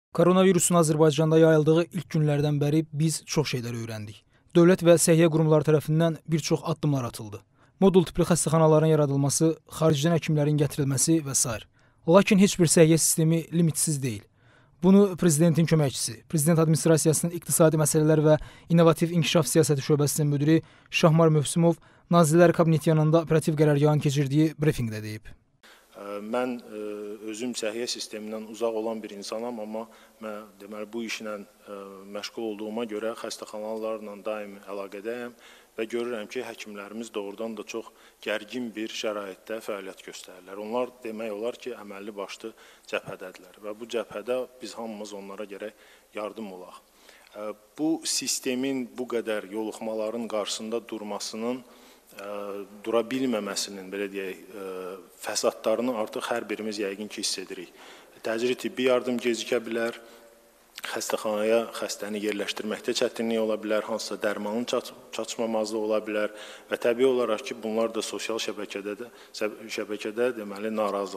Koronavirusun Azərbaycanda yayıldığı ilk günlərdən bəri biz çox şeylər öyrəndik. Dövlət və səhiyyə qurumları tərəfindən bir çox addımlar atıldı. Modul tipli xəstəxanaların yaradılması, xaricdən həkimlərin gətirilməsi və s. Lakin heç bir səhiyyə sistemi limitsiz deyil. Bunu Prezidentin köməkçisi, Prezident Administrasiyasının İqtisadi Məsələlər və İnnovativ İnkişaf Siyasəti şöbəsinin müdiri Şahmar Mövsümov Nazirlər Kabineti yanında operativ qərargahın keçirdiyi brifinqdə deyib. Mən özüm səhiyyə sistemindən uzaq olan bir insanam, amma mən bu işlə məşğul olduğuma görə xəstəxanalarla daimi əlaqədəyəm və görürəm ki, həkimlərimiz doğrudan da çox gərgin bir şəraitdə fəaliyyət göstərirlər. Onlar demək olar ki, əməlli başlı cəbhədədirlər və bu cəbhədə biz hamımız onlara gərək yardım olaq. Bu sistemin bu qədər yoluxmaların qarşısında durmasının dura bilməməsinin, belə deyək, fəsadlarını artıq hər birimiz yəqin ki, hiss edirik. Təcili tibbi yardım gecikə bilər, xəstəxanaya xəstəni yerləşdirməkdə çətinlik ola bilər, hansısa dərmanın çatışmamazlığı ola bilər və təbii olaraq ki, bunlar da sosial şəbəkədə deməli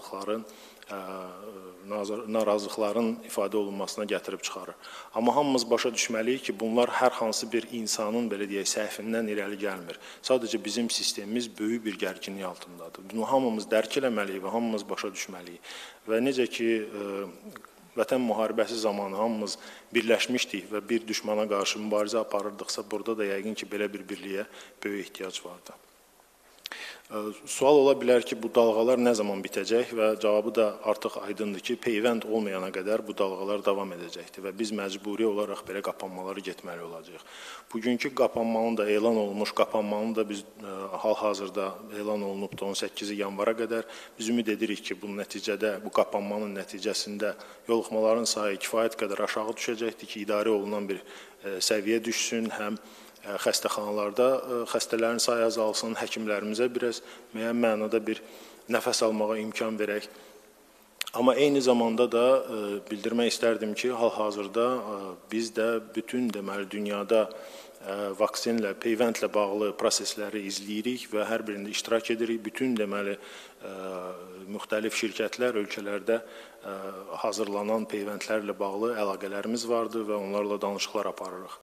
narazılıqların ifadə olunmasına gətirib çıxarır. Amma hamımız başa düşməliyik ki, bunlar hər hansı bir insanın, belə deyək, səhvindən irəli gəlmir. Sadəcə bizim sistemimiz böyük bir gərginlik altındadır. Bunu hamımız dərk eləməliyik və hamımız başa düşməliyik. Və necə ki, Vətən müharibəsi zamanı hamımız birləşmişdik və bir düşmana qarşı mübarizə aparırdıqsa, burada da yəqin ki, belə bir birliyə böyük ehtiyac vardı. Sual ola bilər ki, bu dalğalar nə zaman bitəcək və cavabı da artıq aydındır ki, peyvənd olmayana qədər bu dalğalar davam edəcəkdir və biz məcburi olaraq belə qapanmaları getməli olacaq. Bugünkü qapanmanın da elan olunmuş, qapanmanın da biz hal-hazırda elan olunubdur 18 yanvara qədər. Biz ümid edirik ki, bu qapanmanın nəticəsində yoluxmaların sayı kifayət qədər aşağı düşəcəkdir ki, idarə olunan bir səviyyə düşsün, həm xəstəxanalarda xəstələrin sayı azalsın, həkimlərimizə biraz müəyyən mənada bir nəfəs almağa imkan verək. Amma eyni zamanda da bildirmək istərdim ki, hal-hazırda biz də bütün deməli dünyada vaksinlə, peyvəndlə bağlı prosesləri izləyirik və hər birində iştirak edirik. Bütün deməli müxtəlif şirkətlər ölkələrdə hazırlanan peyvəndlərlə bağlı əlaqələrimiz vardır və onlarla danışıqlar aparırıq.